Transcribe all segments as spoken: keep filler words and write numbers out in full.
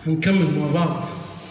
هنكمل مع بعض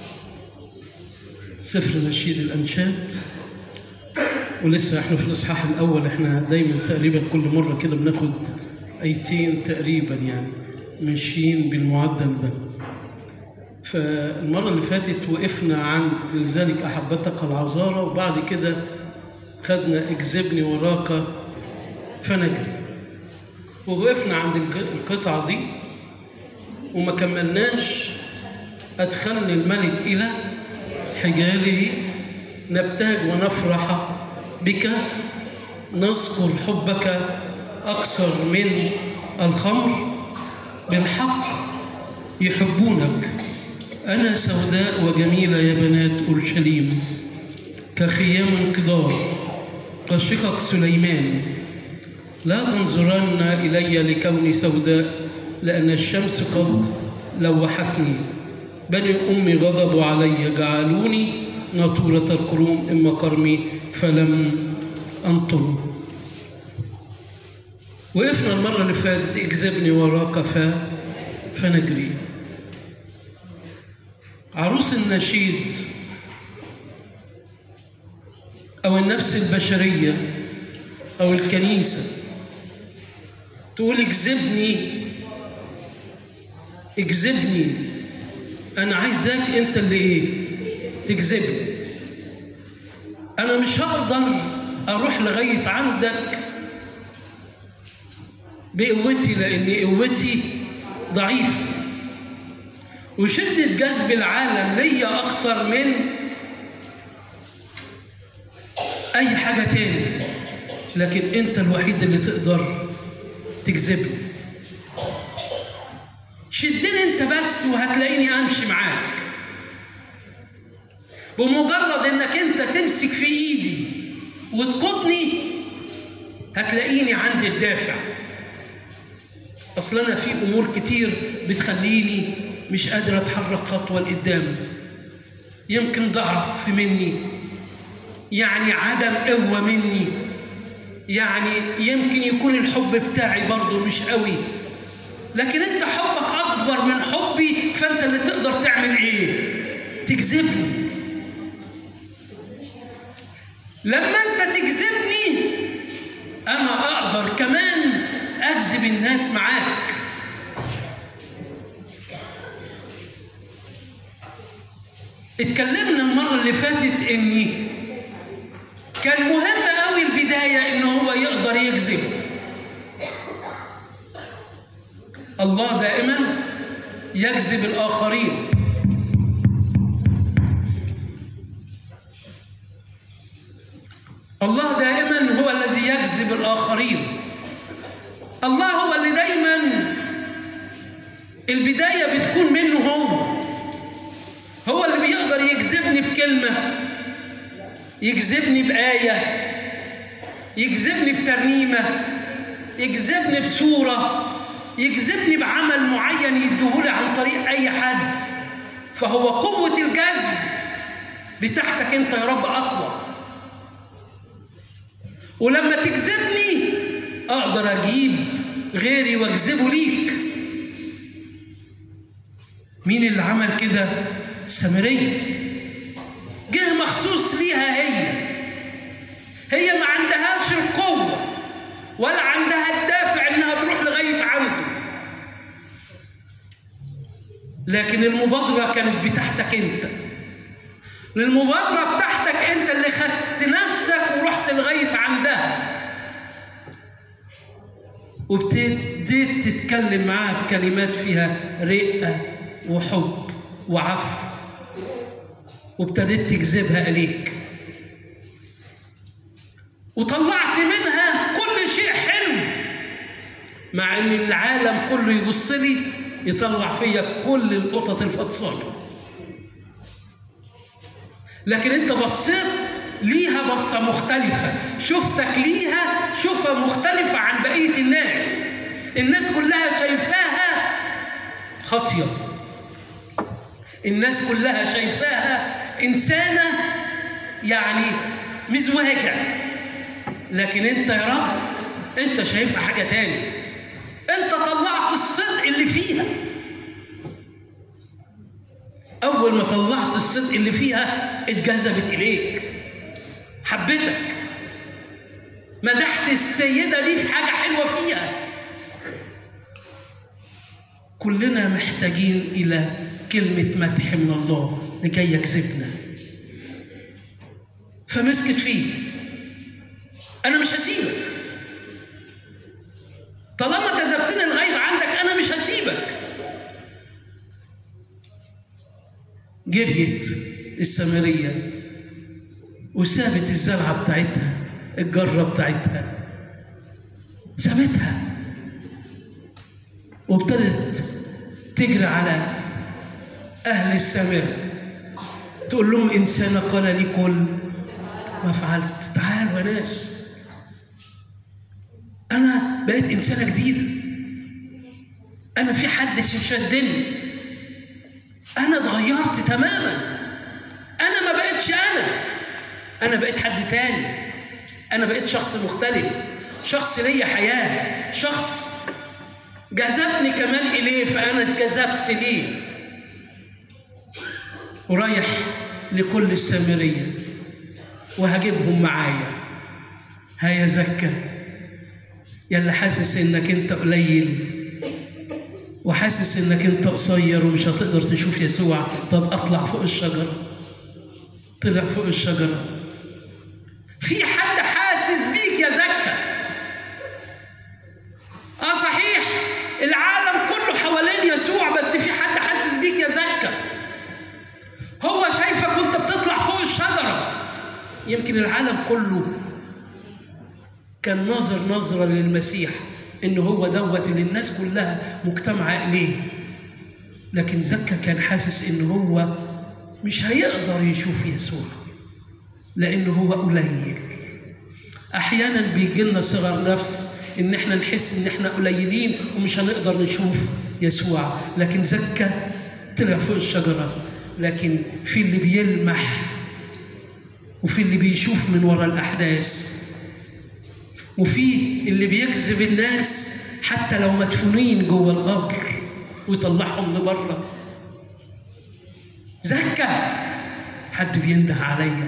سفر نشيد الأنشاد، ولسه احنا في الإصحاح الأول. احنا دايما تقريبا كل مرة كده بناخد آيتين تقريبا، يعني ماشيين بالمعدل ده. فالمرة اللي فاتت وقفنا عند لذلك أحبتك العذارى، وبعد كده خدنا اجذبني وراك فنجري، ووقفنا عند القطعة دي وما كملناش. أدخلني الملك إلى حجاله، نبتهج ونفرح بك، نذكر حبك أكثر من الخمر، بالحق يحبونك. أنا سوداء وجميلة يا بنات أورشليم، كخيام انقضار كشقق سليمان. لا تنظرن إلي لكوني سوداء، لأن الشمس قد لوحتني. بني أمي غضبوا علي، جعلوني ناطورة الكروم، إما كرمي فلم أنطر. وقفنا المرة اللي فاتت اجذبني وراك فنجري. عروس النشيد أو النفس البشرية أو الكنيسة تقول اجذبني اجذبني، أنا عايزاك أنت اللي إيه؟ تجذبني. أنا مش هقدر أروح لغاية عندك بقوتي، لأن قوتي ضعيفة، وشدة جذب العالم ليا أكتر من أي حاجة تاني، لكن أنت الوحيد اللي تقدر تجذبني. شدني أنت بس وهتلاقيني أمشي معاك. بمجرد أنك أنت تمسك في إيدي وتقودني هتلاقيني عندي الدافع. أصل أنا في أمور كتير بتخليني مش قادر أتحرك خطوة لقدام. يمكن ضعف مني، يعني عدم قوة مني، يعني يمكن يكون الحب بتاعي برضو مش قوي، لكن أنت حبك أكبر من حبي، فأنت اللي تقدر تعمل إيه؟ تجذبني. لما أنت تجذبني أنا أقدر كمان أجذب الناس معاك. اتكلمنا المرة اللي فاتت إني كان مهم قوي البداية إنه هو يقدر يجذب. الله دائما يجذب الآخرين. الله دائما هو الذي يجذب الآخرين. الله هو اللي دايما البداية بتكون منه. هو هو اللي بيقدر يجذبني بكلمة، يجذبني بآية، يجذبني بترنيمة، يجذبني بصورة، يجذبني بعمل معين يديهولي عن طريق أي حد. فهو قوة الجذب بتاعتك أنت يا رب أقوى. ولما تجذبني أقدر أجيب غيري وأجذبه ليك. مين اللي عمل كده؟ السامرية. جه مخصوص ليها هي هي ما عندهاش القوة ولا عندها الدافع إنها تروح لغاية عنده، لكن المبادرة كانت بتاعتك أنت. المبادرة بتاعتك أنت اللي خدت نفسك ورحت لغاية عندها، وابتديت تتكلم معاها بكلمات فيها رقة وحب وعفو، وابتديت تجذبها إليك، وطلعت منها كل شيء حلو، مع إن العالم كله يبص لي يطلع فيا كل القطط الفطسانة، لكن أنت بصيت ليها بصة مختلفة. شفتك ليها شوفها مختلفة عن بقية الناس. الناس كلها شايفاها خاطية، الناس كلها شايفاها إنسانة يعني مزواجة، لكن أنت يا رب أنت شايفها حاجة تاني. أنت طلعت الصدق اللي فيها. أول ما طلعت الصدق اللي فيها اتجذبت إليك، حبتك، مدحت السيدة دي في حاجة حلوة فيها. كلنا محتاجين إلى كلمة مدح من الله لكي يجذبنا. فمسكت فيه، أنا مش هسيبك طالما جذبتني لغاية عندك، أنا مش هسيبك. جريت السامرية وسابت الزرعة بتاعتها، الجرة بتاعتها سابتها، وابتدت تجري على أهل السامرة تقول لهم إنسان قال لي كل ما فعلت. تعالوا يا ناس، أنا بقيت إنسانة جديدة، أنا في حد شدني، أنا اتغيرت تماما، أنا ما بقيتش أنا، أنا بقيت حد تاني، أنا بقيت شخص مختلف، شخص ليا حياة، شخص جذبني كمان إليه، فأنا اتجذبت ليه. ورايح لكل السامرية وهجيبهم معايا. هيا زكا يلي حاسس إنك أنت قليل وحاسس إنك أنت قصير ومش هتقدر تشوف يسوع، طب أطلع فوق الشجرة. طلع فوق الشجرة. في حد حاسس بيك يا زكا. اه صحيح العالم كله حوالين يسوع، بس في حد حاسس بيك يا زكا. هو شايفك وانت بتطلع فوق الشجرة. يمكن العالم كله كان ناظر نظرة للمسيح إنه هو دوت اللي الناس كلها مجتمعة إليه، لكن زكا كان حاسس إنه هو مش هيقدر يشوف يسوع لأنه هو قليل. أحيانا بيجي لنا صغر نفس إن إحنا نحس إن إحنا قليلين ومش هنقدر نشوف يسوع، لكن زكا طلع فوق الشجرة. لكن في اللي بيلمح وفي اللي بيشوف من وراء الأحداث، وفي اللي بيجذب الناس حتى لو مدفونين جوه القبر ويطلعهم لبره. زكا حد بينده عليا،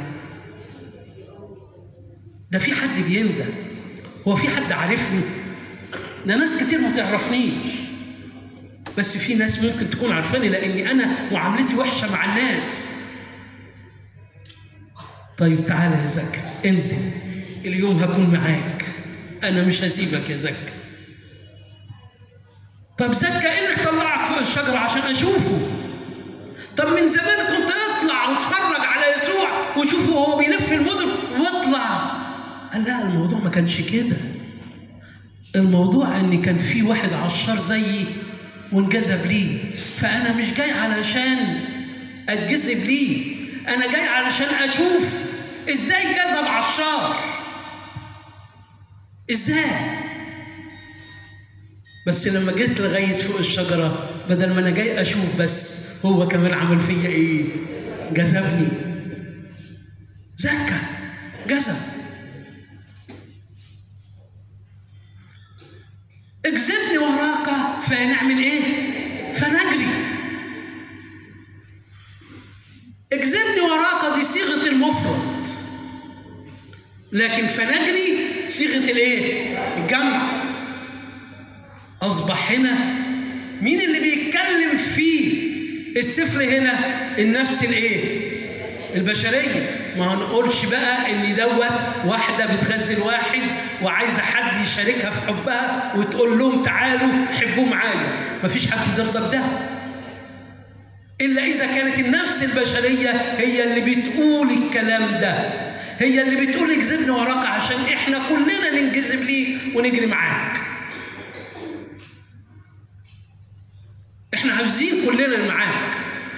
ده في حد بينده، هو في حد عارفني؟ ده ناس كتير ما تعرفنيش، بس في ناس ممكن تكون عارفاني لاني انا معاملتي وحشه مع الناس. طيب تعالى يا زكا انزل، اليوم هكون معاك، انا مش هسيبك يا زكا. طب زكا ايه اللي طلعك فوق الشجره عشان اشوفه؟ طب من زمان كنت اطلع واتفرج على يسوع وشوفه وهو بيلف المدن واطلع. قال لا، الموضوع ما كانش كده. الموضوع ان كان في واحد عشار زيي وانجذب ليه، فانا مش جاي علشان اتجذب ليه، انا جاي علشان اشوف ازاي جذب عشار، ازاي. بس لما جيت لغايه فوق الشجره، بدل ما انا جاي اشوف بس، هو كمان عمل فيا ايه؟ جذبني. زكا جذب. اجذبني وراك فنعمل ايه؟ فنجري. اجذبني وراك دي صيغه المفرد، لكن فنجري صيغه الايه؟ الجمع. اصبح هنا مين اللي بيتكلم فيه السفر هنا؟ النفس الايه؟ البشريه. ما هنقولش بقى ان دوت واحده بتغزل واحد وعايزه حد يشاركها في حبها وتقول لهم تعالوا حبوا معايا. مفيش حد يرضى بده الا اذا كانت النفس البشريه هي اللي بتقول الكلام ده، هي اللي بتقول اجذبني وراك عشان احنا كلنا ننجذب ليك ونجري معاك. احنا عاوزين كلنا معاك.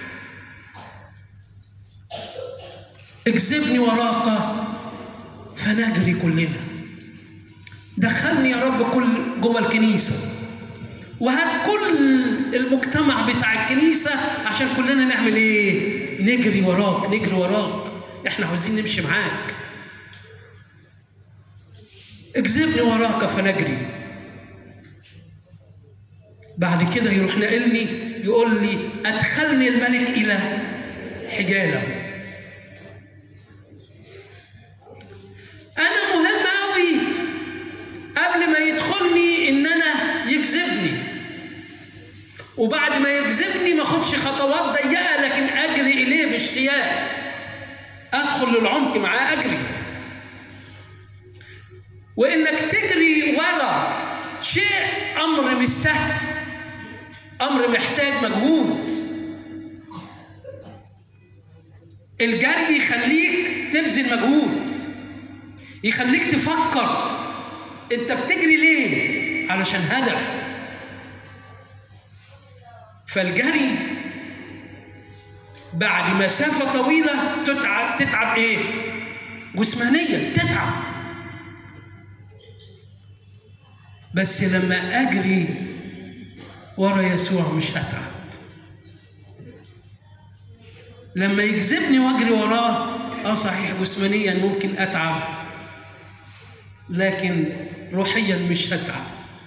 اجذبني وراك فنجري كلنا. دخلني يا رب كل جوه الكنيسه، وهات كل المجتمع بتاع الكنيسه عشان كلنا نعمل ايه؟ نجري وراك، نجري وراك. احنا عاوزين نمشي معاك. اجذبني وراك فنجري. بعد كده يروح نقلني يقول لي أدخلني الملك إلى حجالة. أنا مهم أوي قبل ما يدخلني إن أنا يجذبني، وبعد ما يجذبني ما أخدش خطوات ضيقة، لكن أجري إليه باشتياق، أدخل للعمق معاه أجري. وإنك تجري ورا شيء أمر مش سهل، أمر محتاج مجهود. الجري يخليك تبذل مجهود، يخليك تفكر أنت بتجري ليه؟ علشان هدف. فالجري بعد مسافة طويلة تتعب. تتعب إيه؟ جسمانيا تتعب. بس لما أجري ورا يسوع مش هتعب. لما يجذبني واجري وراه، اه صحيح جسمانيا ممكن اتعب، لكن روحيا مش هتعب.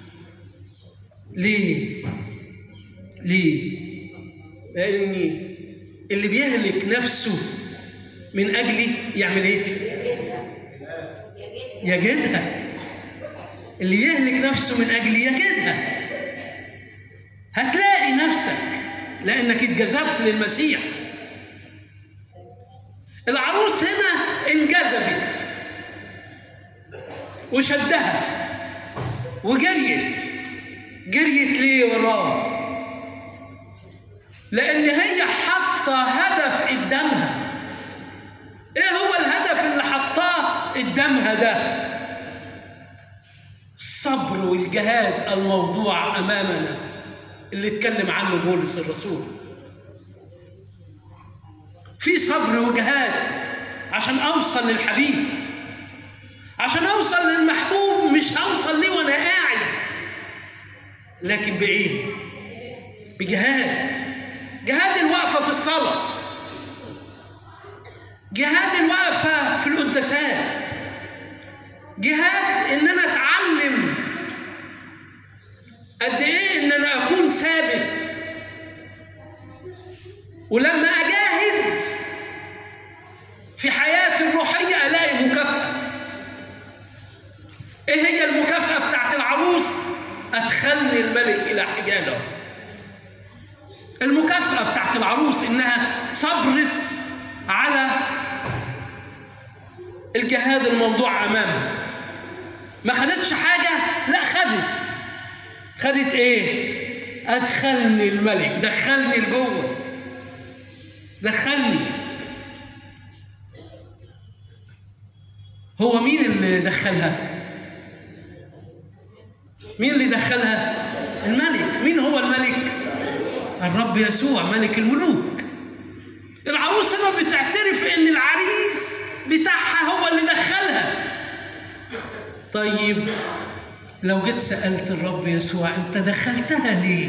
ليه؟ ليه؟ لأن اللي بيهلك نفسه من أجلي يعمل إيه؟ يجدها. اللي يهلك نفسه من أجلي يجدها. هتلاقي نفسك لأنك اتجذبت للمسيح. العروس هنا انجذبت وشدها وجريت. جريت ليه وراه؟ لأن هي حاطة هدف قدامها. إيه هو الهدف اللي حطاه قدامها ده؟ الصبر والجهاد الموضوع أمامنا اللي اتكلم عنه بولس الرسول. في صبر وجهاد عشان أوصل للحبيب، عشان أوصل للمحبوب. مش هوصل ليه وأنا قاعد، لكن بإيه؟ بجهاد. جهاد الوقفة في الصلاة، جهاد الوقفة في القداسات، جهاد إن أنا أتعلم قد إيه إن أنا أكون ثابت. ولما أجاهد في حياتي الروحية ألاقي مكافأة. إيه هي المكافأة بتاعت العروس؟ أدخلني الملك إلى حجاله. المكافأة بتاعت العروس إنها صبرت على الجهاد الموضوع أمامها. ما خدتش حاجة، لا خدت. خدت إيه؟ أدخلني الملك، دخلني لجوه، دخلني. هو مين اللي دخلها؟ مين اللي دخلها؟ الملك. مين هو الملك؟ الرب يسوع ملك الملوك. العروس هنا بتعترف ان العريس بتاعها هو اللي دخلها. طيب لو جيت سألت الرب يسوع انت دخلتها ليه؟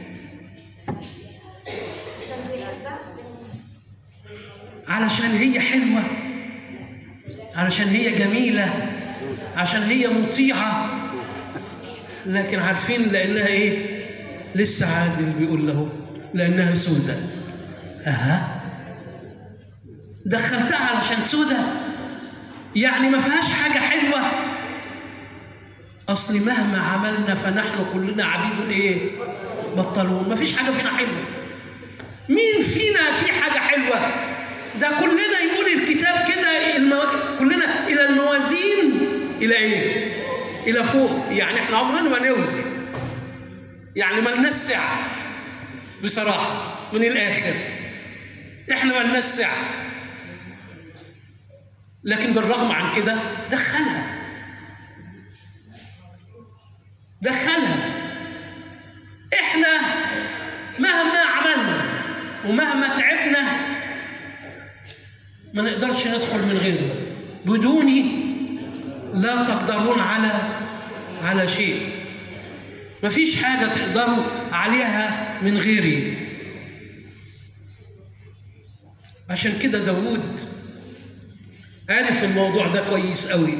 علشان هي حلوة، علشان هي جميلة، عشان هي مطيعة. لكن عارفين لأنها إيه؟ لسه عادل بيقول له لأنها سودة. أها، دخلتها علشان سودة؟ يعني ما فيهاش حاجة حلوة؟ أصل مهما عملنا فنحن كلنا عبيد إيه؟ بطلون. ما فيش حاجة فينا حلوة. مين فينا في حاجة حلوة؟ ده كلنا يقول الكتاب كده المو... كلنا إلى الموازين إلى إيه؟ إلى فوق. يعني إحنا عمرنا ما نوزن، يعني ما لناش سعة بصراحة. من الآخر إحنا ما لناش سعة، لكن بالرغم عن كده دخلها دخلها. إحنا مهما عملنا ومهما تعبنا ما نقدرش ندخل من غيره. بدوني لا تقدرون على على شيء. ما فيش حاجة تقدروا عليها من غيري. عشان كده داود عارف الموضوع ده كويس قوي،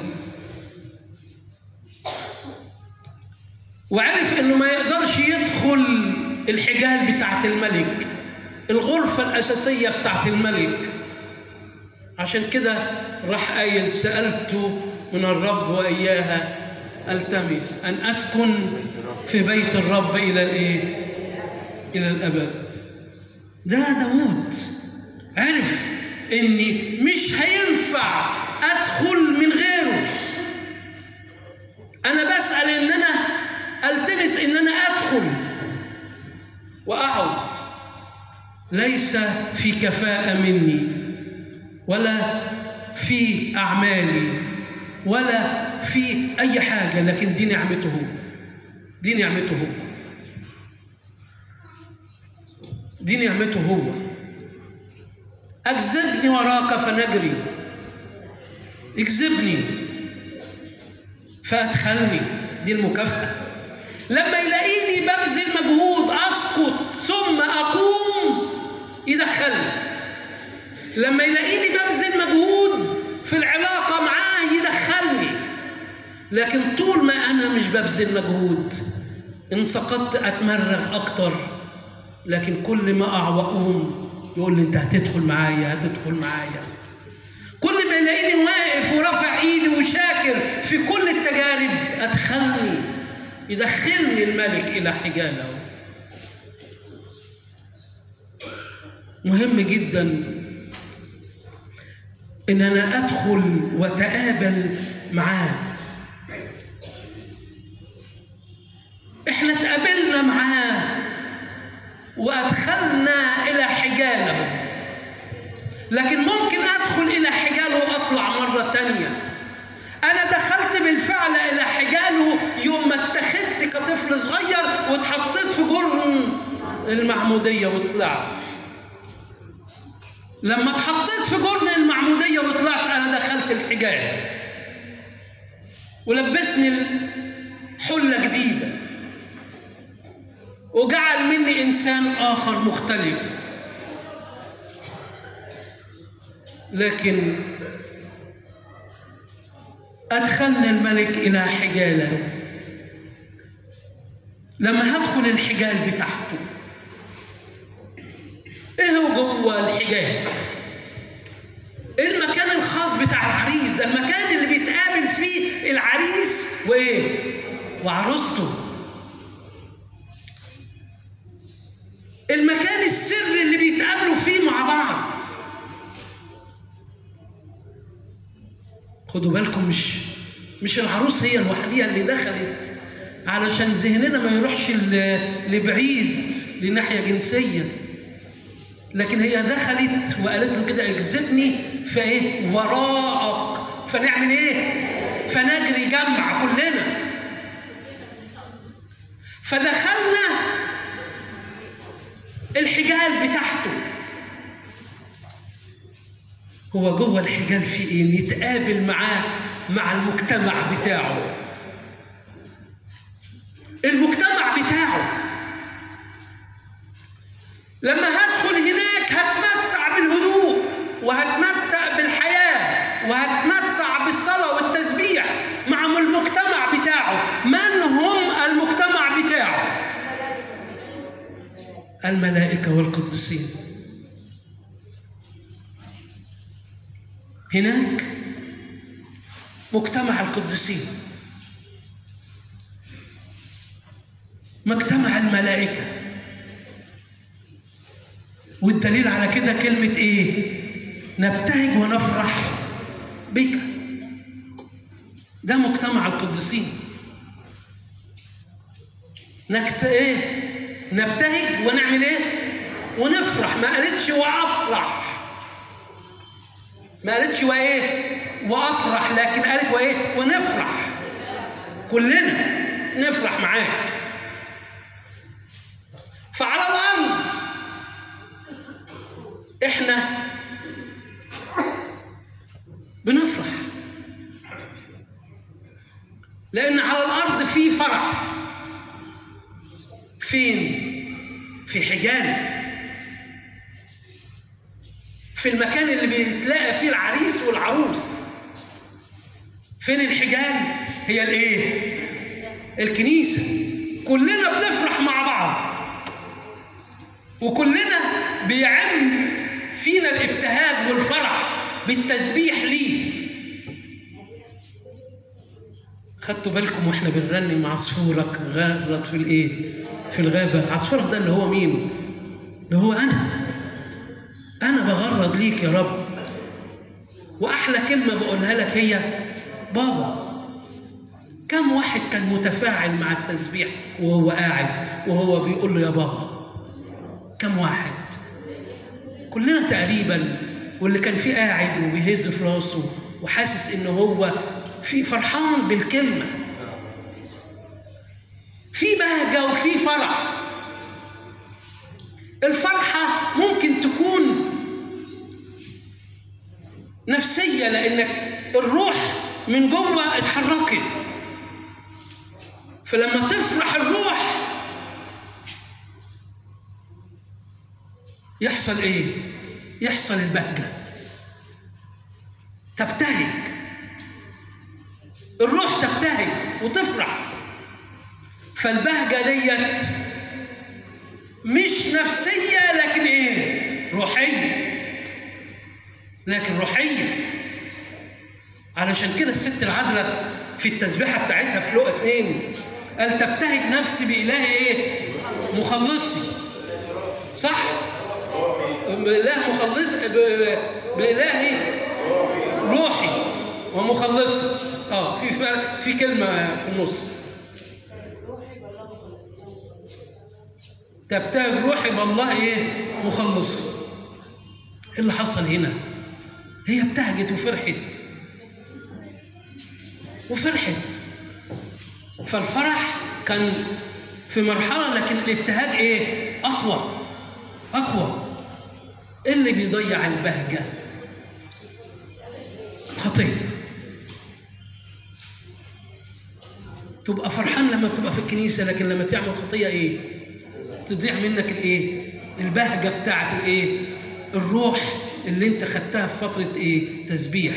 وعارف انه ما يقدرش يدخل الحجال بتاعت الملك، الغرفة الأساسية بتاعت الملك. عشان كده راح قايل سألت من الرب وإياها التمس أن أسكن في بيت الرب إلى الإيه؟ إلى الأبد. ده داود عرف إني مش هينفع أدخل من غيره. أنا بسأل إن أنا ألتمس إن أنا أدخل وأقعد، ليس في كفاءة مني ولا في أعمالي ولا في أي حاجة، لكن دي نعمته هو، دي نعمته هو، دي نعمته هو. أجذبني وراك فنجري، اجذبني فأدخلني، دي المكافأة. لما يلاقيني ببذل مجهود أسقط ثم أقوم يدخلني، لما يلاقيني ببذل مجهود في العلاقة معاه يدخلني. لكن طول ما أنا مش ببذل مجهود إن سقطت أتمرغ أكتر، لكن كل ما أقع وأقوم يقول لي أنت هتدخل معايا، هتدخل معايا. كل ما يلاقيني واقف ورافع إيدي وشاكر في كل التجارب أدخلني، يدخلني الملك إلى حجاله. مهم جدا إن أنا أدخل وأتقابل معاه. إحنا تقابلنا معاه وأدخلنا إلى حجاله، لكن ممكن أدخل إلى حجاله وأطلع مرة تانية. أنا دخلت بالفعل إلى حجاله يوم ما اتخذت كطفل صغير واتحطيت في جرن المعمودية وطلعت. لما اتحطيت في جرن المعمودية وطلعت أنا دخلت الحجال ولبسني حلة جديدة وجعل مني إنسان آخر مختلف. لكن أدخلني الملك إلى حجاله. لما هدخل الحجال بتاعته، إيه هو جوه الحجال؟ المكان الخاص بتاع العريس، ده المكان اللي بيتقابل فيه العريس وإيه؟ وعروسته. المكان السري اللي بيتقابلوا فيه مع بعض. خدوا بالكم، مش مش العروس هي الوحيدة اللي دخلت علشان ذهننا ما يروحش لبعيد لناحية جنسية، لكن هي دخلت وقالت له كده اجذبني فايه وراءك، فنعمل ايه؟ فنجري جمع كلنا. فدخلنا الحجال بتاعته. هو جوه الحجال في ايه؟ نتقابل معاه مع المجتمع بتاعه. المجتمع بتاعه لما هدخل هناك هتمتع بالهدوء وهتمتع بالحياة وهتمتع بالصلاة والتسبيح مع المجتمع بتاعه. من هم المجتمع بتاعه؟ الملائكة والقديسين. هناك مجتمع القديسين، مجتمع الملائكة. والدليل على كده كلمة ايه؟ نبتهج ونفرح بك. ده مجتمع القديسين. نكت ايه؟ نبتهج ونعمل ايه؟ ونفرح. ما قالتش وافرح، ما قالتش وايه؟ وافرح، لكن قالت وايه؟ ونفرح. كلنا نفرح معاه. فعلى الارض احنا بنفرح لان على الارض في فرح. فين؟ في حجال، في المكان اللي بيتلاقى فيه العريس والعروس. فين الحجال؟ هي الايه؟ الكنيسة. كلنا بنفرح مع بعض. وكلنا بيعم فينا الابتهاج والفرح بالتسبيح ليه. خدتوا بالكم واحنا بنرنم عصفورك غرد في الايه؟ في الغابه. عصفورك ده اللي هو مين؟ اللي هو انا. انا بغرد ليك يا رب. واحلى كلمه بقولها لك هي بابا. كم واحد كان متفاعل مع التسبيح وهو قاعد وهو بيقول له يا بابا؟ كم واحد؟ كلنا تقريبا. واللي كان فيه قاعد وبيهز في راسه وحاسس ان هو في فرحان بالكلمه، في بهجه وفي فرح. الفرحه ممكن تكون نفسيه لانك الروح من جوه اتحركت، فلما تفرح الروح يحصل ايه؟ يحصل البهجه، تبتهج الروح، تبتهج وتفرح. فالبهجه ديت مش نفسيه لكن ايه؟ روحيه. لكن روحيه. علشان كده الست العذراء في التسبيحه بتاعتها في لقا اتنين قال تبتهج نفسي بإله ايه؟ مخلصي. صح؟ بإله مخلص، بإلهي روحي ومخلصي. اه في فرق، في كلمه في النص. تبتهج روحي بالله ايه؟ مخلصي. ايه اللي حصل هنا؟ هي ابتهجت وفرحت وفرحت. فالفرح كان في مرحله، لكن الابتهاج ايه؟ اقوى اقوى. اللي بيضيع البهجه خطيه. تبقى فرحان لما بتبقى في الكنيسه، لكن لما تعمل خطيه ايه؟ تضيع منك الايه؟ البهجه بتاعت الايه؟ الروح اللي انت خدتها في فتره ايه؟ تسبيح.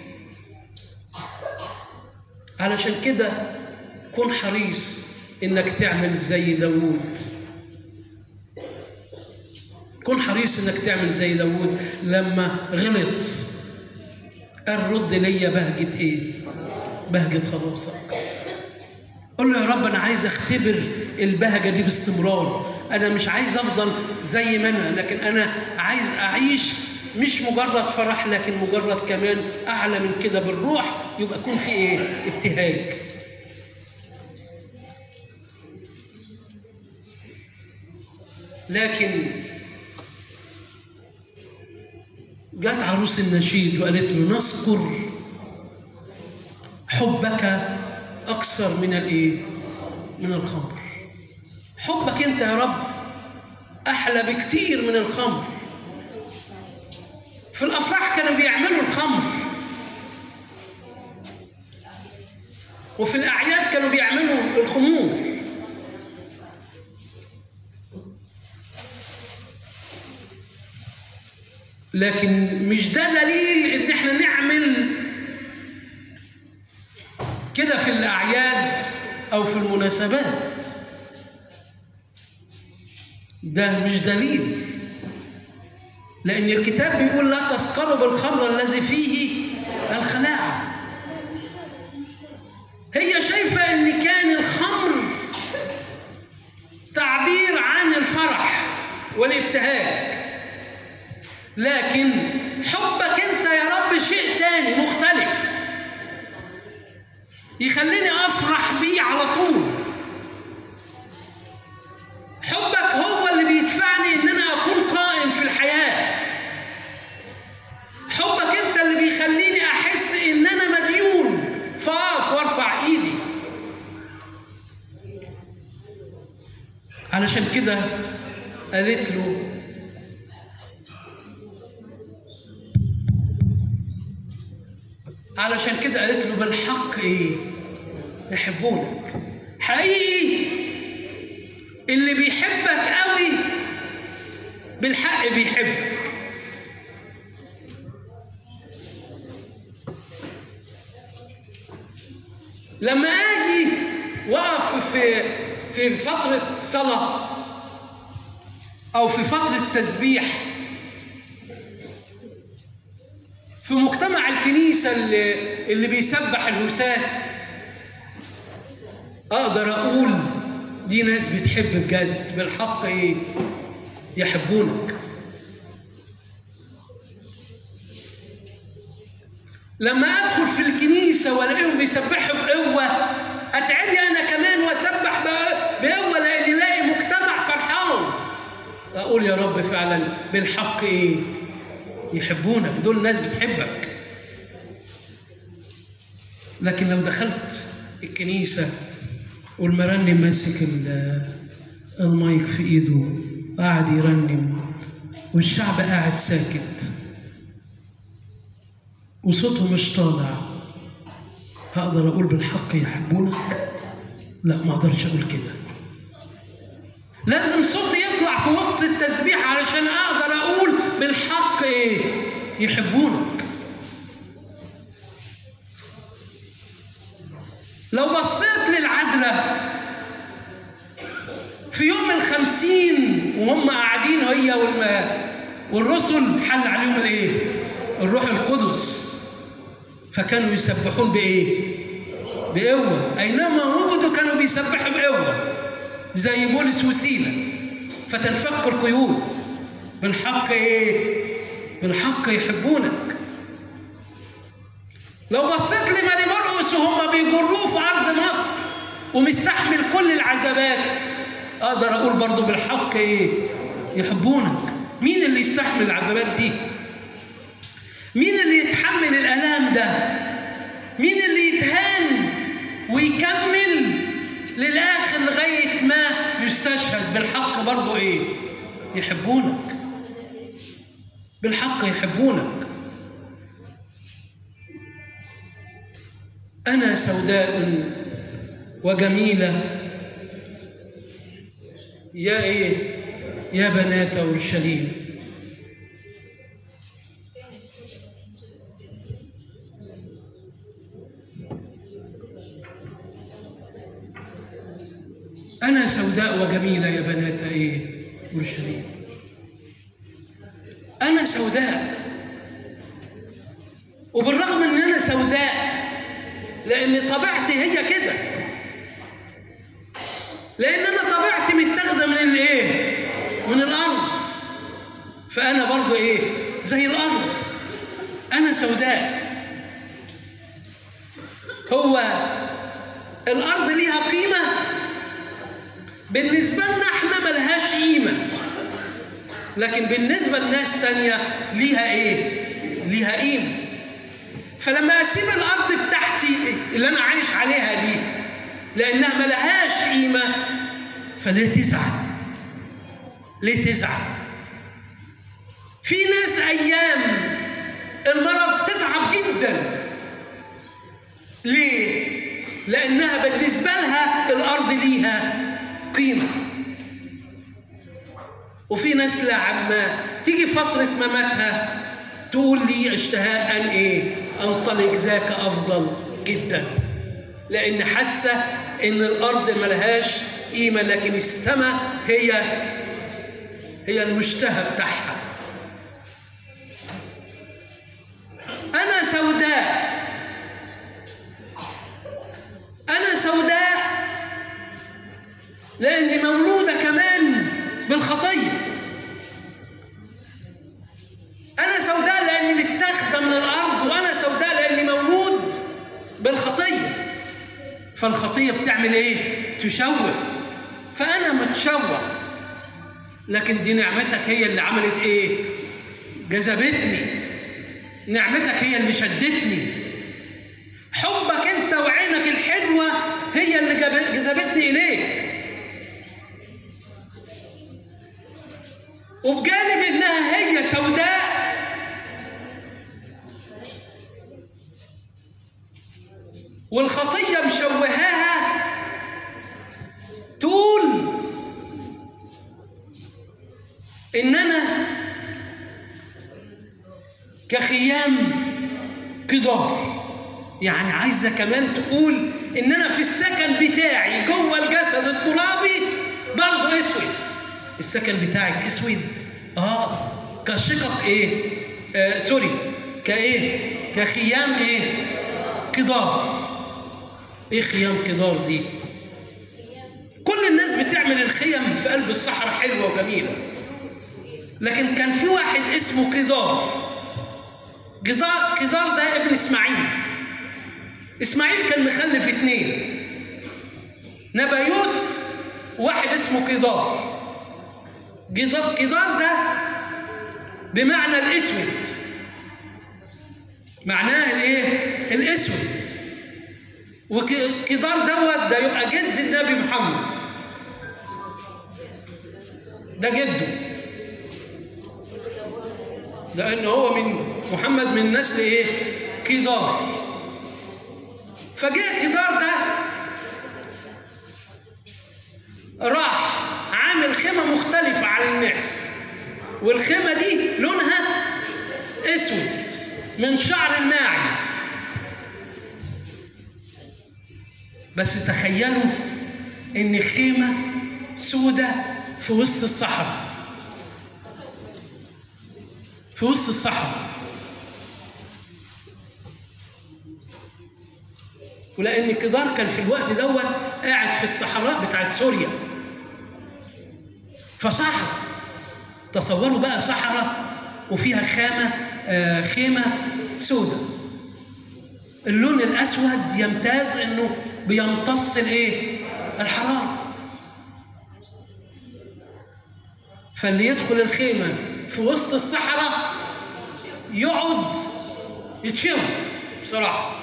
علشان كده كن حريص انك تعمل زي داوود. كن حريص انك تعمل زي داوود لما غلط قال رد ليا بهجه ايه؟ بهجه خلاصك. قل له يا رب انا عايز اختبر البهجه دي باستمرار. انا مش عايز افضل زي ما انا، لكن انا عايز اعيش مش مجرد فرح، لكن مجرد كمان اعلى من كده بالروح. يبقى يكون في ايه؟ ابتهاج. لكن جت عروس النشيد وقالت له نذكر حبك اكثر من الايه؟ من الخمر. حبك انت يا رب احلى بكتير من الخمر. في الافراح كانوا بيعملوا الخمر، وفي الاعياد كانوا بيعملوا الخمور. لكن مش ده دليل ان احنا نعمل كده في الاعياد او في المناسبات. ده مش دليل، لان الكتاب بيقول لا تسكروا بالخمر الذي فيه الخلاعه. هي شايفه ان كان الخمر تعبير عن الفرح والابتهاج، لكن حبك انت يا رب شيء تاني مختلف يخليني افرح بيه على طول. حبك هو اللي بيدفعني ان انا اكون قائم في الحياه. حبك انت اللي بيخليني احس ان انا مديون فاقف وارفع ايدي. علشان كده قالت له علشان كده قالت له بالحق ايه؟ يحبونك. حقيقي اللي بيحبك قوي بالحق بيحبك. لما اجي واقف في في فتره صلاه أو في فترة تسبيح في مجتمع الكنيسة اللي, اللي بيسبح الهوسات، أقدر أقول دي ناس بتحب بجد بالحق إيه؟ يحبونك. لما أدخل في الكنيسة وألاقيهم بيسبحوا بقوة، أتعدي أنا كمان وأسبح بقوة لأن ألاقي مجتمع فرحان، أقول يا رب فعلا بالحق إيه؟ يحبونك، دول ناس بتحبك. لكن لو دخلت الكنيسة والمرنم ماسك المايك في إيده قاعد يرنم والشعب قاعد ساكت وصوته مش طالع، هقدر أقول بالحق يحبونك؟ لا، ما أقدرش أقول كده. لازم صوتي يطلع في وسط التسبيح علشان أقدر أقول بالحق إيه؟ يحبونك. لو بصيت للعذراء في يوم الخمسين وهم قاعدين هي والرسل، حل عليهم الايه؟ الروح القدس، فكانوا يسبحون بايه؟ بقوه. اينما وجدوا كانوا بيسبحوا بقوه زي بولس وسيلة، فتنفك القيود. بالحق ايه؟ بالحق يحبونك. لو بصيت لماري مرقس وهم بيجروه في ارض مصر ومستحمل كل العذابات، اقدر اقول برضو بالحق ايه؟ يحبونك. مين اللي يستحمل العذابات دي؟ مين اللي يتحمل الالام ده؟ مين اللي يتهان ويكمل للاخر لغايه ما يستشهد؟ بالحق برضو ايه؟ يحبونك. بالحق يحبونك. أنا سوداء وجميلة يا إيه؟ يا بنات أورشليم. أنا سوداء وجميلة يا بنات إيه؟ أورشليم. أنا سوداء، وبالرغم إن أنا سوداء لأن طبيعتي هي كده، لأن أنا طبيعتي متاخدة من الإيه؟ من الأرض، فأنا برضو إيه؟ زي الأرض. أنا سوداء. هو الأرض ليها قيمة؟ بالنسبة لنا إحنا ملهاش قيمة، لكن بالنسبة لناس تانية ليها إيه؟ ليها قيمة. فلما أسيب الأرض بتاعتي اللي أنا عايش عليها دي لأنها ملهاش قيمة، فليه تزعل؟ ليه تزعل؟ في ناس أيام المرض تتعب جدا. ليه؟ لأنها بالنسبة لها الأرض ليها قيمة. وفي ناس لما تيجي فترة مماتها تقول لي اشتهاء أن إيه؟ أنطلق ذاك أفضل جدا، لأن حاسة إن الأرض ملهاش قيمة، لكن السماء هي هي المشتهى بتاعها. أنا سوداء. أنا سوداء لأني مولودة كمان بالخطية. أنا سوداء لأني متاخدة من الأرض، وأنا سوداء لأني مولود بالخطية. فالخطية بتعمل إيه؟ تشوه. فأنا متشوه، لكن دي نعمتك هي اللي عملت إيه؟ جذبتني. نعمتك هي اللي شدتني. حبك أنت وعينك الحلوة هي اللي جذبتني إليك. وبجانب إنها هي سوداء، والخطية مشوهاها، تقول إن أنا كخيام كدار. يعني عايزة كمان تقول إن أنا في السكن بتاعي جوه الجسد الترابي برضه أسود. السكن بتاعك اسود؟ اه كشقق ايه؟ آه سوري كايه؟ كخيام ايه؟ قدار. ايه خيام قدار دي؟ كل الناس بتعمل الخيم في قلب الصحراء حلوه وجميله، لكن كان في واحد اسمه قدار. قدار قدار ده ابن اسماعيل. اسماعيل كان مخلف اتنين، نبيوت وواحد اسمه قدار. قدار قدار ده بمعنى الاسود، معناه الايه؟ الاسود. وقدار دوت ده يبقى جد النبي محمد، ده جده، لأنه هو من محمد من نسل ايه؟ قدار. فجاء قدار ده راح عامل خيمة مختلفة عن الناس، والخيمة دي لونها اسود من شعر الماعز. بس تخيلوا ان خيمة سودة في وسط الصحراء، في وسط الصحراء. ولأن قدار كان في الوقت دوت قاعد في الصحراء بتاعت سوريا، فصحراء. تصوروا بقى صحراء وفيها خامة آه خيمة سودة. اللون الأسود يمتاز إنه بيمتص الإيه؟ الحرارة. فاللي يدخل الخيمة في وسط الصحراء يقعد يتشوي بصراحة.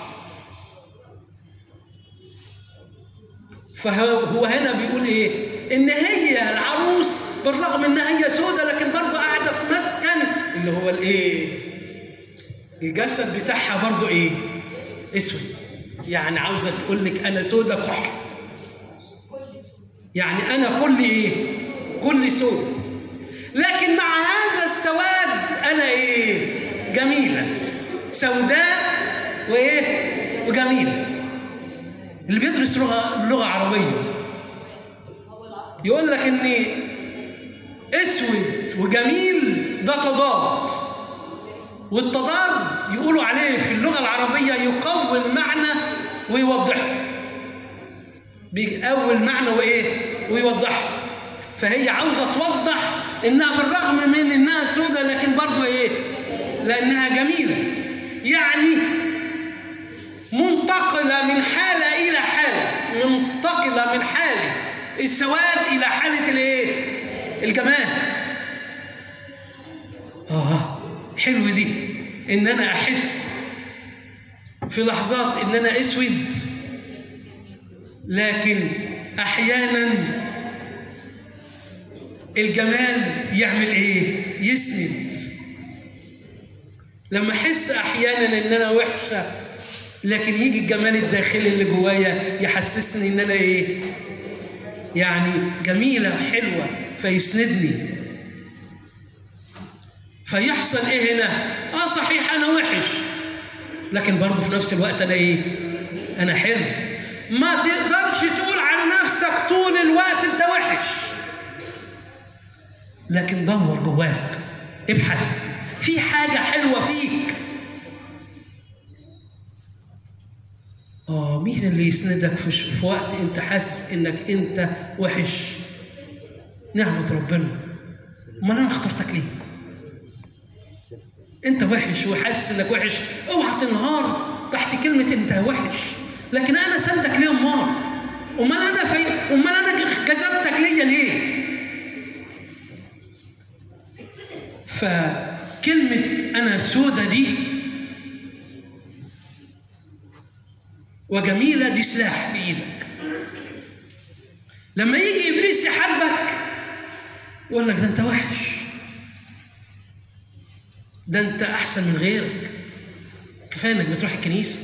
فهو هنا بيقول ايه؟ ان هي العروس بالرغم انها هي سودة لكن برضه قاعده في مسكن اللي هو الايه؟ الجسد بتاعها برضه ايه؟ اسود. يعني عاوزه تقول لك انا سودة كحل، يعني انا كل ايه؟ كل سودة، لكن مع هذا السواد انا ايه؟ جميله، سوداء وايه؟ وجميله. اللي بيدرس لغه لغه عربيه يقول لك ان اسود وجميل ده تضاد، والتضاد يقولوا عليه في اللغه العربيه يقوي المعنى ويوضحه، بيقوي المعنى وايه؟ ويوضحه. فهي عاوزه توضح انها بالرغم من انها سودة لكن برضه ايه؟ لانها جميله. يعني منتقله من حاله الى حاله، منتقله من حاله السواد الى حاله الايه؟ الجمال. اه حلو دي، ان انا احس في لحظات ان انا اسود، لكن احيانا الجمال يعمل ايه؟ يسند. لما احس احيانا ان انا وحشه لكن يجي الجمال الداخلي اللي جوايا يحسسني ان انا ايه؟ يعني جميله حلوه، فيسندني. فيحصل ايه هنا؟ اه صحيح انا وحش، لكن برضه في نفس الوقت انا ايه؟ انا حلو. ما تقدرش تقول عن نفسك طول الوقت انت وحش، لكن دور جواك، ابحث في حاجه حلوه فيك. اه مين اللي يسندك في, في وقت انت حاسس انك انت وحش؟ نعمه ربنا. امال انا اخترتك ليه؟ انت وحش وحاسس انك وحش، اوعى تنهار تحت كلمه انت وحش، لكن انا سندك ليه؟ امال امال انا في امال انا جذبتك ليا ليه؟ فكلمه انا سودة دي وجميله دي سلاح في ايدك. لما يجي ابليس يحاربك يقول لك ده انت وحش، ده انت احسن من غيرك، كفايه انك بتروح الكنيسه،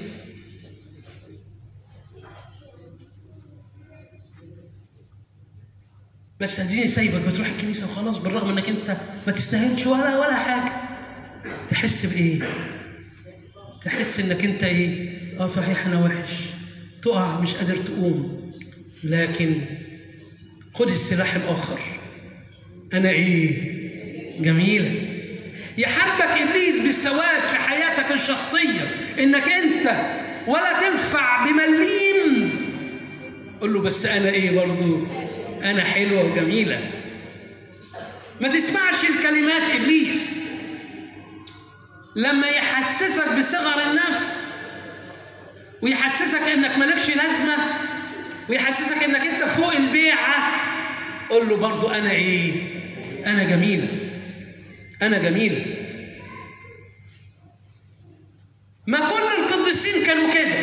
بس اديني سايبك بتروح الكنيسه وخلاص، بالرغم انك انت ما تستاهلش ولا ولا حاجه. تحس بايه؟ تحس انك انت ايه؟ اه صحيح انا وحش، تقع مش قادر تقوم، لكن خد السلاح الاخر أنا إيه؟ جميلة. يحاربك إبليس بالسواد في حياتك الشخصية إنك أنت ولا تنفع بمليم، قل له بس أنا إيه برضو؟ أنا حلوة وجميلة. ما تسمعش الكلمات إبليس لما يحسسك بصغر النفس ويحسسك إنك مالكش لازمة ويحسسك إنك أنت فوق البيعة، قل له برضو أنا إيه؟ أنا جميلة، أنا جميلة. ما كل القديسين كانوا كده،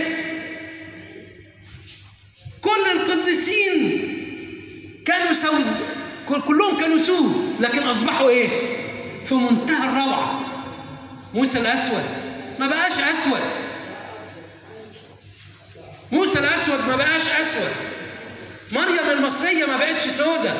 كل القديسين كانوا سود، كلهم كانوا سود، لكن أصبحوا إيه؟ في منتهى الروعة. موسى الأسود ما بقاش أسود، موسى الأسود ما بقاش أسود، مريم المصرية ما بقتش سودة،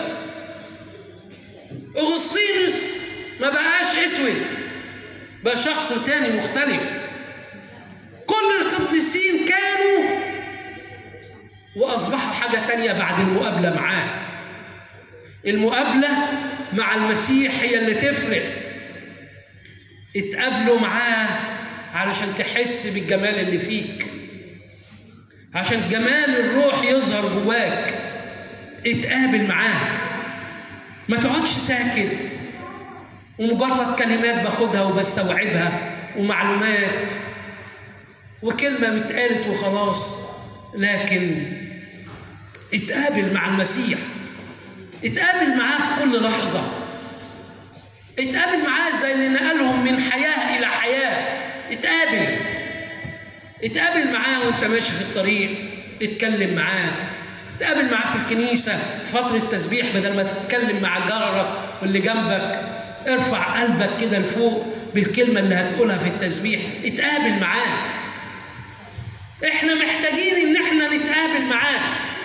أغسطينوس ما بقاش اسود، بقى شخص تاني مختلف. كل القديسين كانوا واصبحوا حاجه تانيه بعد المقابله معاه. المقابله مع المسيح هي اللي تفرق. اتقابلوا معاه علشان تحس بالجمال اللي فيك، عشان جمال الروح يظهر جواك. اتقابل معاه، ما تقعدش ساكت ومجرد كلمات باخدها وبستوعبها ومعلومات وكلمة اتقالت وخلاص، لكن اتقابل مع المسيح، اتقابل معاه في كل لحظة، اتقابل معاه زي اللي نقلهم من حياة إلى حياة. اتقابل اتقابل معاه وانت ماشي في الطريق، اتكلم معاه، اتقابل معاه في الكنيسة في فترة تسبيح، بدل ما تتكلم مع جارك واللي جنبك ارفع قلبك كده لفوق بالكلمة اللي هتقولها في التسبيح. اتقابل معاه. احنا محتاجين ان احنا نتقابل معاه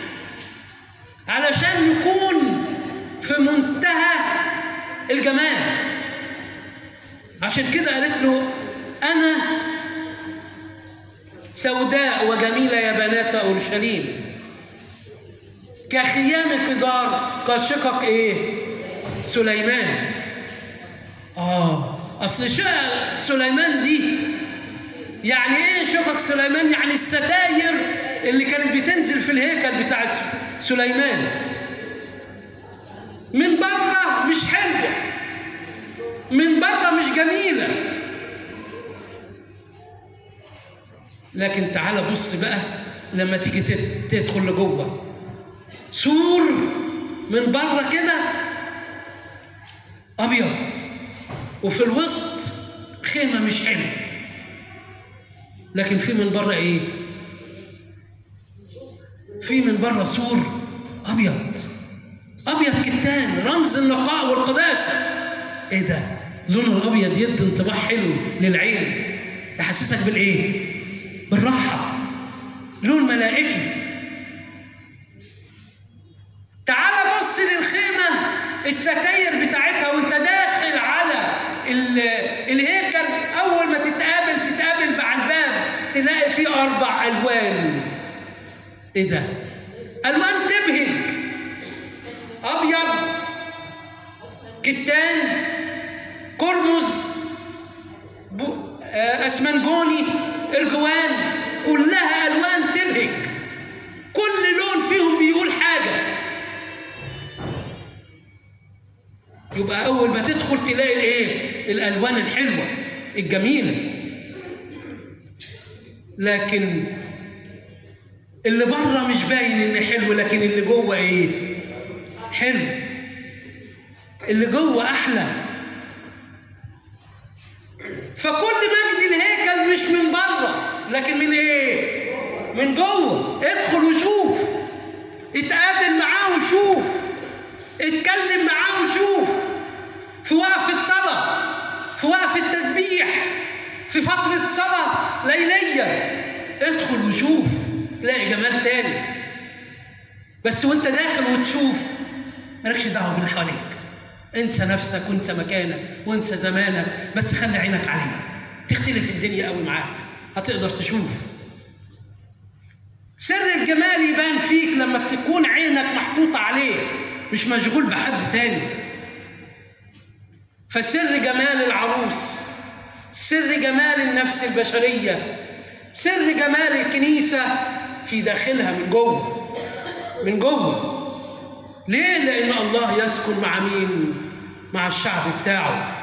علشان نكون في منتهى الجمال. عشان كده قالت له انا سوداء وجميلة يا بنات اورشليم، كخيام كدار كشقق ايه؟ سليمان. اه اصل شقق سليمان دي يعني ايه؟ شقق سليمان يعني الستاير اللي كانت بتنزل في الهيكل بتاع سليمان. من بره مش حلوه، من بره مش جميله، لكن تعال بص بقى لما تيجي تدخل لجوه، سور من بره كده ابيض وفي الوسط خيمه مش حلوه، لكن في من بره ايه؟ في من بره سور ابيض، ابيض كتان، رمز النقاء والقداسه. ايه ده؟ لون الابيض يدي انطباع حلو للعين، يحسسك بالايه؟ بالراحه، لون ملائكي. تعال بص للخيمه، الستاير بتاعتها وانت داخل على الهيكل، اول ما تتقابل تتقابل مع الباب تلاقي فيه اربع الوان. ايه ده؟ الوان تبهج، ابيض، كتان، قرمز، اسمنجوني، ارجوان، كلها الوان تبهج، كل لون فيهم بيقول حاجه. يبقى اول ما تدخل تلاقي الايه؟ الالوان الحلوه الجميله. لكن اللي بره مش باين ان حلو، لكن اللي جوه ايه؟ حلو. اللي جوه احلى. فكل مجد الهيكل مش من بره، لكن من ايه؟ من جوه. ادخل وشوف، اتقابل معاه وشوف، اتكلم معاه وشوف، في وقفة صلاة، في وقفة تسبيح، في فترة صلاة ليلية، ادخل وشوف، تلاقي جمال تاني. بس وانت داخل وتشوف مالكش دعوة باللي حواليك، انسى نفسك وانسى مكانك وانسى زمانك، بس خلي عينك عليه. تختلف الدنيا قوي معاك، هتقدر تشوف. سر الجمال يبان فيك لما تكون عينك محطوطة عليه، مش مشغول بحد تاني. فسر جمال العروس، سر جمال النفس البشرية، سر جمال الكنيسة في داخلها من جوه، من جوه. ليه؟ لأن الله يسكن مع مين؟ مع الشعب بتاعه.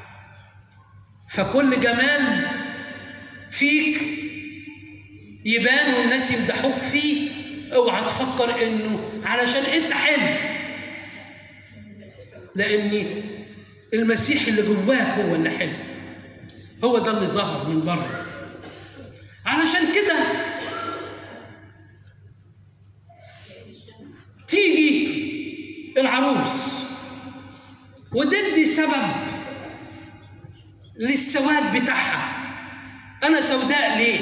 فكل جمال فيك يبان والناس يمدحوك فيه، اوعى تفكر انه علشان انت حلو، لان المسيح اللي جواك هو اللي حلو، هو ده اللي ظهر من بره. علشان كده تيجي العروس وتدي سبب للسواد بتاعها. انا سوداء ليه؟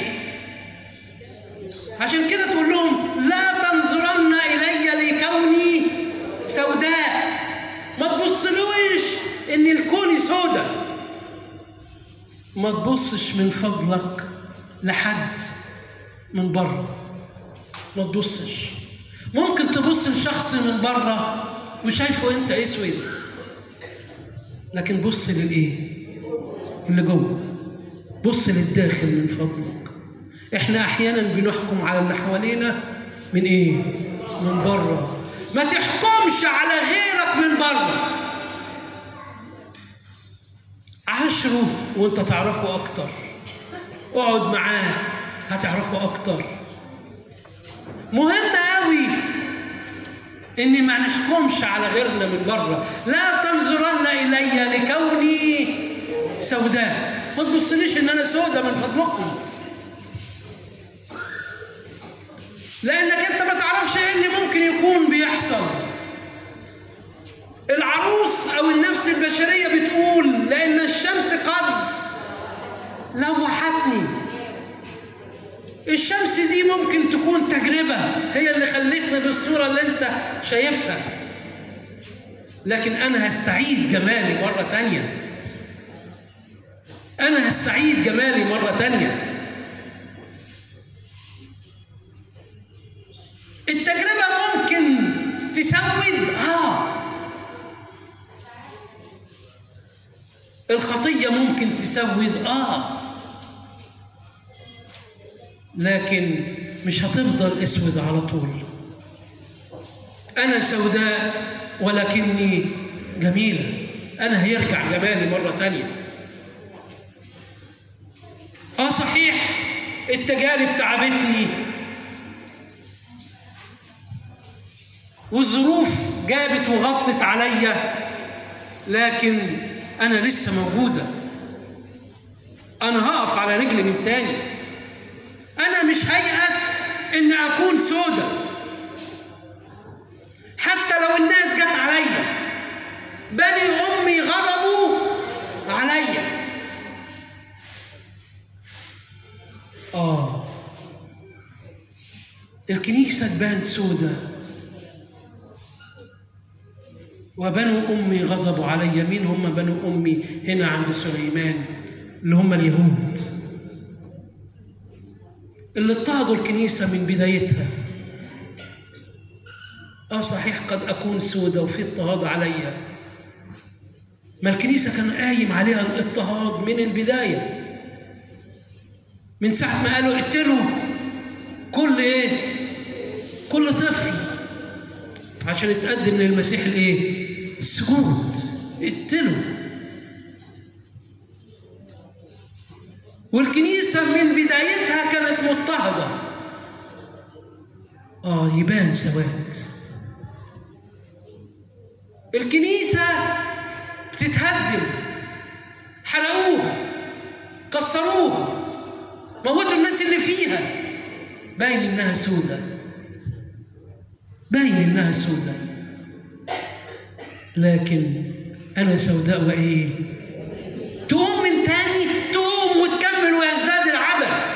عشان كده تقول لهم لا تنظرن الي لكوني سوداء. ما تبصلوش ان الكون سوداء، ما تبصش من فضلك لحد من بره، ما تبصش. ممكن تبص لشخص من بره وشايفه انت اسود، لكن بص للايه؟ اللي جوه، بص للداخل من فضلك. احنا احيانا بنحكم على اللي حوالينا من ايه؟ من بره. ما تحكمش على غيرك من بره، عاشره وانت تعرفه اكتر، اقعد معاه هتعرفه اكتر. مهم قوي اني ما نحكمش على غيرنا من بره. لا تنظرن الي لكوني سوداء. ما تبصليش ان انا سوداء من فضلكم، لانك انت ما تعرفش ايه اللي ممكن يكون بيحصل. العروس او النفس البشريه بتقول لان الشمس قد لوحتني. الشمس دي ممكن تكون تجربه هي اللي خلتني بالصوره اللي انت شايفها، لكن انا هستعيد جمالي مره تانيه، انا هستعيد جمالي مره تانيه. التجربه ممكن تسود، اه الخطيه ممكن تسود، اه لكن مش هتفضل اسود على طول. انا سوداء ولكني جميله، انا هيرجع جمالي مره تانيه. اه صحيح التجارب تعبتني والظروف جابت وغطت عليا، لكن انا لسه موجوده. انا هقف على رجلي من تاني. انا مش هيأس ان اكون سودة حتى لو الناس جت عليا. بني امي غضبوا عليا، اه الكنيسه تبان سودة. وبنو امي غضبوا علي. مين هم بنو امي هنا عند سليمان؟ اللي هم اليهود اللي اضطهدوا الكنيسه من بدايتها. اه صحيح قد اكون سودة وفي اضطهاد عليا، ما الكنيسه كان قايم عليها الاضطهاد من البدايه، من ساعه ما قالوا اقتلوا كل ايه؟ كل طفل عشان يتقدم للمسيح الايه؟ السجود. اقتلوا. والكنيسه من بدايتها كانت مضطهده. اه يبان سواد. الكنيسه بتتهدم، حرقوها، كسروها، موتوا الناس اللي فيها. باين انها سودة، باين انها سودة، لكن انا سوداء وايه؟ تقوم من تاني، تقوم وتكمل ويزداد العدد.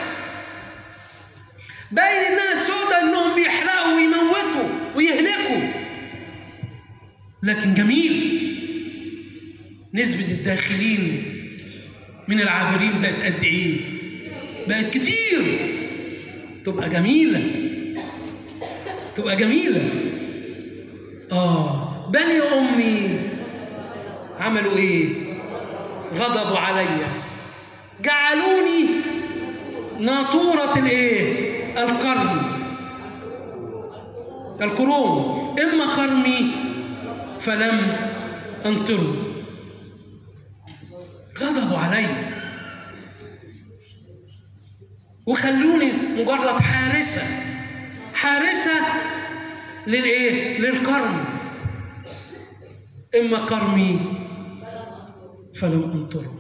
باين انها سودة، انهم بيحرقوا ويموتوا ويهلكوا، لكن جميل. نسبة الداخلين من العابرين بقت قد ايه؟ بقت كتير. تبقى جميلة، تبقى جميلة. آه بني أمي عملوا إيه؟ غضبوا علي، جعلوني ناطورة الايه؟ القرن، الكروم، اما كرمي فلم انطره. غضبوا علي وخلوني مجرد حارسة، حارسة للايه؟ للكرم، اما كرمي فلم انطره.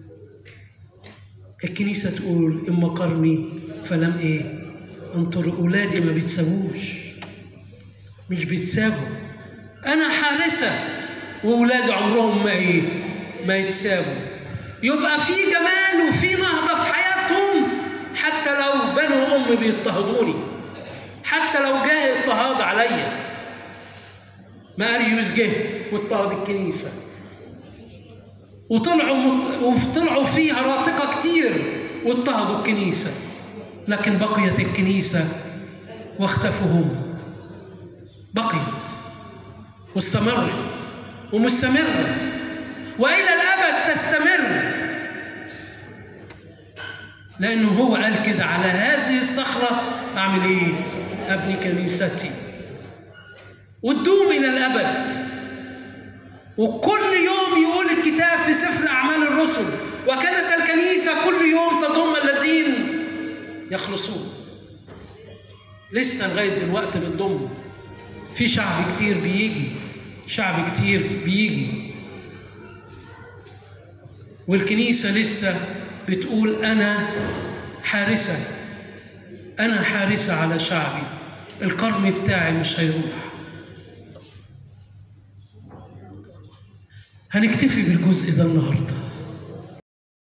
الكنيسة تقول اما كرمي فلم ايه؟ انطره. اولادي ما بيتسابوش، مش بيتسابوا، انا حارسة، واولادي عمرهم ما ايه؟ ما يتسابوا. يبقى في جمال وفي نهضة في حياتهم، حتى لو بنو ام بيضطهدوني، حتى لو جاه اضطهاد عليا. ما اريوس جه واضطهد الكنيسة، وطلعوا وطلعوا فيها راققة كتير واضطهدوا الكنيسة، لكن بقيت الكنيسة واختفوا هم. بقيت واستمرت ومستمرة وإلى الأبد تستمر، لأنه هو قال كده: على هذه الصخرة أعمل إيه؟ أبني كنيستي، وتدوم إلى الأبد. وكل يوم يقول الكتاب في سفر أعمال الرسل: وكانت الكنيسة كل يوم تضم الذين يخلصون. لسه لغاية دلوقتي بتضم، في شعب كتير بيجي، شعب كتير بيجي، والكنيسة لسه بتقول: أنا حارسة، أنا حارسة على شعبي، الكرم بتاعي مش هيروح. هنكتفي بالجزء ده النهارده.